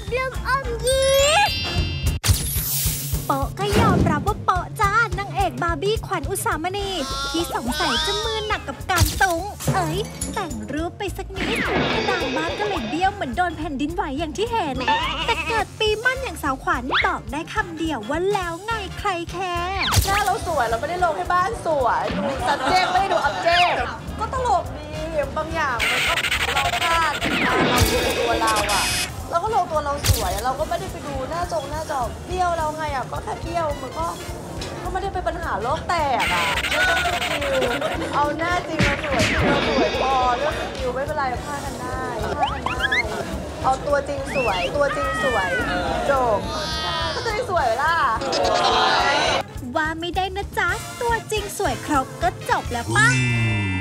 บลมอมยิ้มโปะก็ยอมรับว่าโปะจ้านางเอกบาร์บี้ขวัญอุสามณีที่สงสัยจะมือหนักกับการตุงแต่งรูปไปสักนิดกระดาษบ้านก็เลยเบี้ยวเหมือนโดนแผ่นดินไหวอย่างที่เห็นแต่เกิดปีมั่นอย่างสาวขวัญบอกได้คำเดียวว่าแล้วไงใครแคร์หน้าเราสวยเราไม่ได้ลงให้บ้านสวยดู subject ไม่ได้ดู object ก็ตลกดีบางอย่างมันก็เราพลาดเราดูตัวเราอะเราก็ลงตัวเราสวยเราก็ไม่ได้ไปดูหน้าจอเบี้ยวเราไงอะก็แค่เบี้ยวมันก็ไม่ได้เป็นปัญหาโลกแตกอะไม่ต้องสกิลเอาหน้าจริงเราสวยพอเรื่องสกิลไม่เป็นไรพลาดกันได้เอาตัวจริงสวยจบก็ตัวจริงสวยล่ะว่าไม่ได้นะจ๊ะตัวจริงสวยครบก็จบแล้วป่ะ